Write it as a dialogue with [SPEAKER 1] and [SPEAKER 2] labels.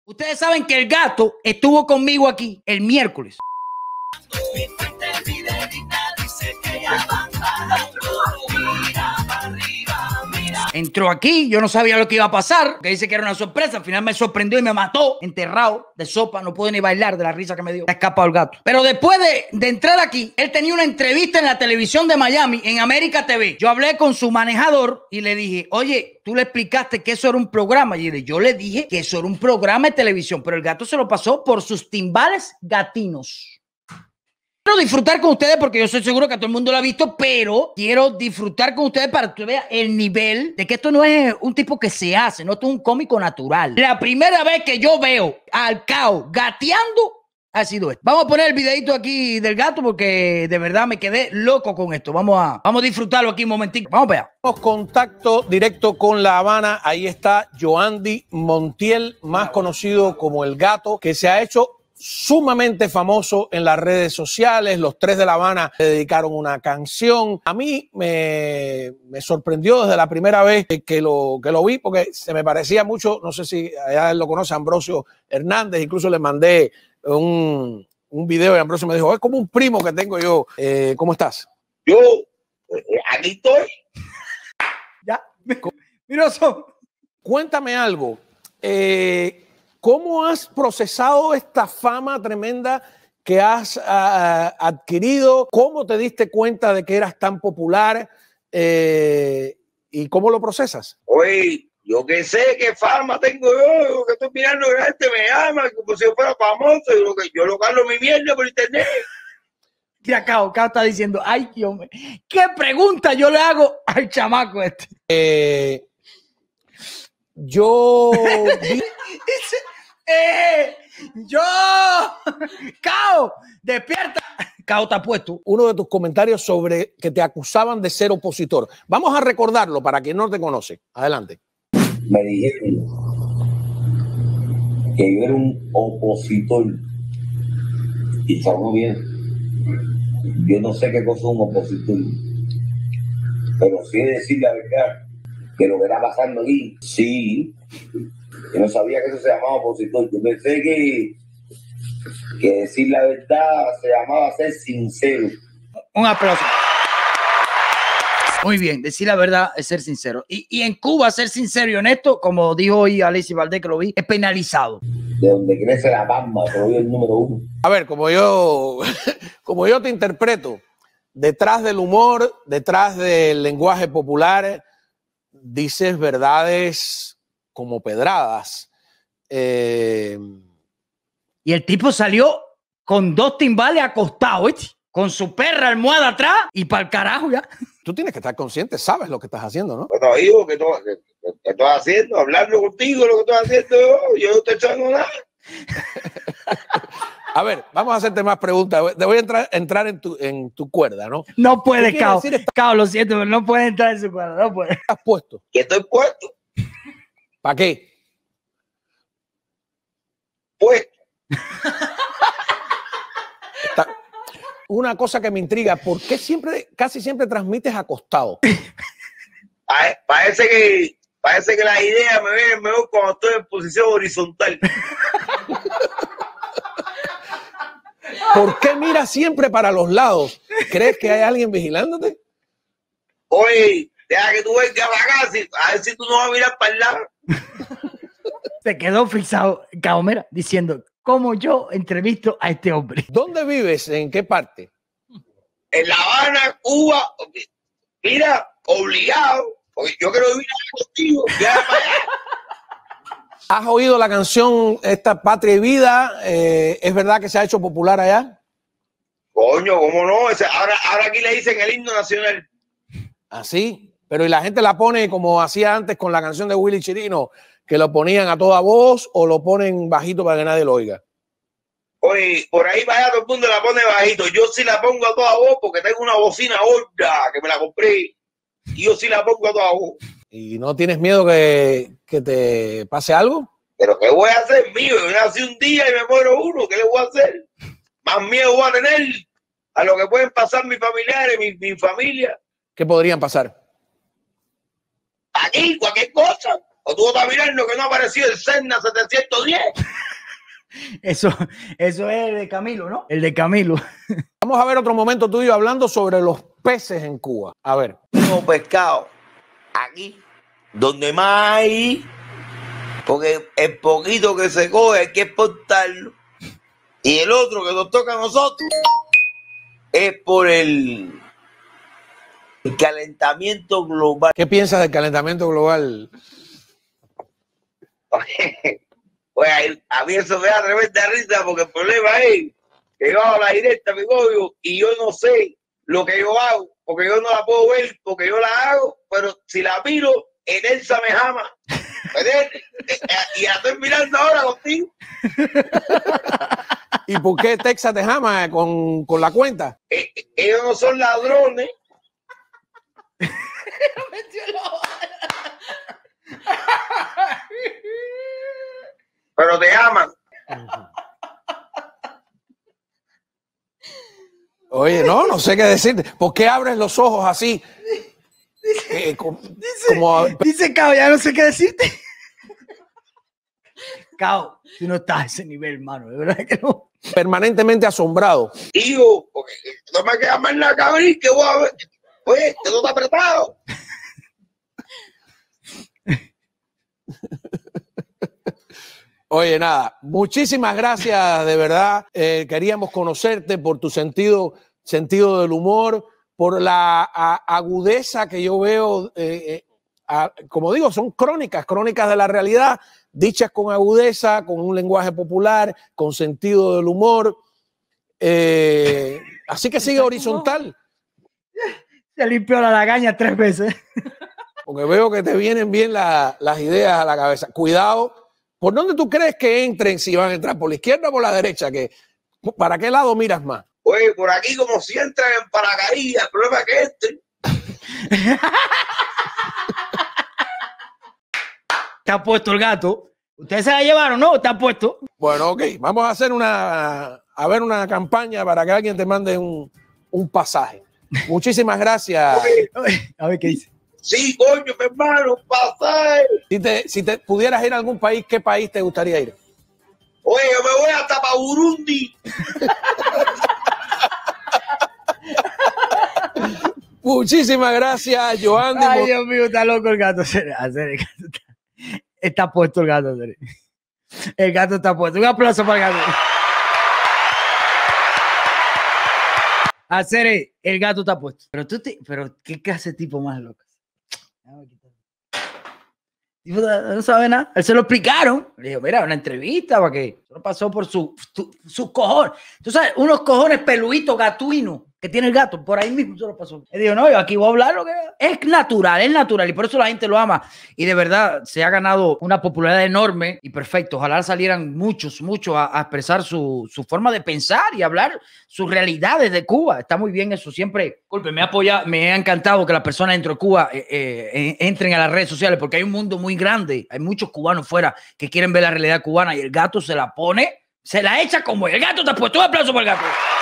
[SPEAKER 1] Ustedes saben que el gato estuvo conmigo aquí el miércoles. Entró aquí, yo no sabía lo que iba a pasar, que dice que era una sorpresa, al final me sorprendió y me mató, enterrado de sopa, no pude ni bailar de la risa que me dio. Me ha escapado el gato. Pero después de entrar aquí, él tenía una entrevista en la televisión de Miami, en América TV. Yo hablé con su manejador y le dije, oye, tú le explicaste que eso era un programa. Y yo le dije que eso era un programa de televisión, pero el gato se lo pasó por sus timbales gatinos. Quiero disfrutar con ustedes porque yo estoy seguro que todo el mundo lo ha visto, pero quiero disfrutar con ustedes para que vean el nivel de que esto no es un tipo que se hace, no, esto es un cómico natural. La primera vez que yo veo al Cao gateando ha sido esto. Vamos a poner el videito aquí del gato porque de verdad me quedé loco con esto. Vamos a disfrutarlo aquí un momentito. Vamos para allá.
[SPEAKER 2] Tenemos contacto directo con La Habana. Ahí está Yoandy Montiel, más conocido como El Gato, que se ha hecho sumamente famoso en las redes sociales. Los tres de La Habana le dedicaron una canción. A mí me sorprendió desde la primera vez que lo vi, porque se me parecía mucho, no sé si allá él lo conoce, Ambrosio Hernández. Incluso le mandé un video y Ambrosio me dijo, es como un primo que tengo yo. ¿Cómo estás?
[SPEAKER 3] Yo, aquí estoy.
[SPEAKER 1] Ya, miroso.
[SPEAKER 2] Cuéntame algo. ¿Cómo has procesado esta fama tremenda que has adquirido? ¿Cómo te diste cuenta de que eras tan popular? ¿Y cómo lo procesas?
[SPEAKER 3] Oye, yo que sé qué fama tengo yo, que estoy mirando que la gente me ama, como si yo fuera famoso, yo lo gano mi mierda por internet.
[SPEAKER 1] Mira, Cao está diciendo, ay, Dios mío, ¿qué pregunta yo le hago al chamaco este?
[SPEAKER 2] Yo vi...
[SPEAKER 1] Cao, despierta. Cao está puesto.
[SPEAKER 2] Uno de tus comentarios sobre que te acusaban de ser opositor. Vamos a recordarlo para quien no te conoce. Adelante.
[SPEAKER 4] Me dijeron que yo era un opositor y estamos bien. Yo no sé qué cosa es un opositor, pero sí decir la verdad que lo que está pasando aquí, sí. Yo no sabía que eso se llamaba opositor. Yo pensé que decir la verdad se llamaba ser sincero.
[SPEAKER 1] Un aplauso. Muy bien, decir la verdad es ser sincero. Y en Cuba, ser sincero y honesto, como dijo hoy Alicia Valdés, que lo vi, es penalizado.
[SPEAKER 4] De donde crece la palma, soy el número uno.
[SPEAKER 2] A ver, como yo te interpreto, detrás del humor, detrás del lenguaje popular, dices verdades como pedradas.
[SPEAKER 1] Y el tipo salió con dos timbales acostados, ¿viste? Con su perra almohada atrás y para el carajo ya.
[SPEAKER 2] Tú tienes que estar consciente, sabes lo que estás haciendo, ¿no?
[SPEAKER 3] Bueno, hijo, ¿qué estoy haciendo? Hablando contigo, lo que estoy haciendo yo no estoy echando nada.
[SPEAKER 2] A ver, vamos a hacerte más preguntas. Te voy a entrar en tu cuerda, ¿no?
[SPEAKER 1] No puede, Cao. Cao, lo siento, pero no puede entrar en su cuerda, no puede.
[SPEAKER 2] ¿Estás puesto?
[SPEAKER 3] ¿Qué estoy puesto?
[SPEAKER 2] ¿Para qué?
[SPEAKER 3] Puesto.
[SPEAKER 2] Una cosa que me intriga, ¿por qué casi siempre transmites acostado?
[SPEAKER 3] Parece que las ideas me vienen mejor cuando estoy en posición horizontal.
[SPEAKER 2] ¿Por qué miras siempre para los lados? ¿Crees que hay alguien vigilándote?
[SPEAKER 3] Oye, deja que tú vengas para acá, a ver si tú no vas a mirar para el lado.
[SPEAKER 1] Se quedó frisado, Cao, mira, diciendo, ¿cómo yo entrevisto a este hombre?
[SPEAKER 2] ¿Dónde vives? ¿En qué parte?
[SPEAKER 3] En La Habana, Cuba. Mira, obligado, porque yo quiero vivir contigo. Ya para allá.
[SPEAKER 2] ¿Has oído la canción esta Patria y Vida? ¿Es verdad que se ha hecho popular allá?
[SPEAKER 3] Coño, ¿cómo no? Ahora aquí le dicen el himno nacional.
[SPEAKER 2] Así, pero ¿y la gente la pone como hacía antes con la canción de Willy Chirino, que lo ponían a toda voz o lo ponen bajito para que nadie lo oiga?
[SPEAKER 3] Oye, por ahí para allá todo el mundo la pone bajito. Yo sí la pongo a toda voz porque tengo una bocina gorda que me la compré. Y yo sí la pongo a toda voz.
[SPEAKER 2] ¿Y no tienes miedo que te pase algo?
[SPEAKER 3] ¿Pero qué voy a hacer, mío? Yo nací un día y me muero uno. ¿Qué le voy a hacer? Más miedo voy a tener a lo que pueden pasar mis familiares, mi familia.
[SPEAKER 2] ¿Qué podrían pasar?
[SPEAKER 3] Aquí, cualquier cosa. O tú estás mirando que no ha aparecido el Cessna 710.
[SPEAKER 1] Eso es el de Camilo, ¿no? El de Camilo.
[SPEAKER 2] Vamos a ver otro momento tuyo hablando sobre los peces en Cuba. A ver.
[SPEAKER 3] Tengo pescado aquí, donde más hay, porque el poquito que se coge hay que exportarlo. Y el otro que nos toca a nosotros es por el calentamiento global.
[SPEAKER 2] ¿Qué piensas del calentamiento global?
[SPEAKER 3] Pues a mí eso me da tremenda risa, porque el problema es que yo hago la directa, mi novio, y yo no sé lo que yo hago, porque yo no la puedo ver, porque yo la hago, pero si la miro, en Elsa me jama. Y la estoy mirando ahora contigo.
[SPEAKER 2] ¿Y por qué Texas te jama con la cuenta?
[SPEAKER 3] Ellos no son ladrones. Pero te aman.
[SPEAKER 2] Oye, no sé qué decirte. ¿Por qué abres los ojos así?
[SPEAKER 1] Dice Cao, ya no sé qué decirte. Cao, tú no estás a ese nivel, hermano. De verdad que no.
[SPEAKER 2] Permanentemente asombrado.
[SPEAKER 3] Digo, porque no me queda más nada que abrir, que voy a ver. Oye, todo está apretado.
[SPEAKER 2] Oye, nada, muchísimas gracias, de verdad. Queríamos conocerte por tu sentido del humor, por la agudeza que yo veo. Como digo, son crónicas de la realidad, dichas con agudeza, con un lenguaje popular, con sentido del humor. Así que sigue horizontal.
[SPEAKER 1] Se limpió la lagaña 3 veces.
[SPEAKER 2] Porque veo que te vienen bien las ideas a la cabeza. Cuidado. ¿Por dónde tú crees que entren, si van a entrar? ¿Por la izquierda o por la derecha? ¿Para qué lado miras más?
[SPEAKER 3] Oye, por aquí como si entran en paracaídas, el problema es que
[SPEAKER 1] Está puesto el gato. ¿Ustedes se la llevaron, no? Está puesto.
[SPEAKER 2] Bueno, ok. Vamos a hacer una campaña para que alguien te mande un pasaje. Muchísimas gracias.
[SPEAKER 1] A ver qué dice.
[SPEAKER 3] Sí, coño, mi hermano, pasaje.
[SPEAKER 2] Si te pudieras ir a algún país, ¿qué país te gustaría ir?
[SPEAKER 3] Oye, yo me voy hasta para Burundi.
[SPEAKER 2] Muchísimas gracias, Joandy.
[SPEAKER 1] Ay, Dios mío, está loco el gato. Está puesto el gato. El gato está puesto. Un aplauso para el gato. Hacer el gato está puesto. Pero qué clase de tipo más loco. No sabe nada. Él se lo explicaron. Le dijo, mira, una entrevista para que no pasó por sus cojones. Tú sabes, unos cojones peluditos gatuinos que tiene el gato. Por ahí mismo se lo pasó. Él dijo, no, yo aquí voy a hablar lo que es natural. Y por eso la gente lo ama. Y de verdad se ha ganado una popularidad enorme y perfecto. Ojalá salieran muchos a expresar su forma de pensar y hablar sus realidades de Cuba. Está muy bien eso. Siempre, disculpe, me ha encantado que las personas dentro de Cuba entren a las redes sociales, porque hay un mundo muy grande. Hay muchos cubanos fuera que quieren ver la realidad cubana y el gato se la pone, se la echa como el gato. Te ha puesto un aplauso para el gato.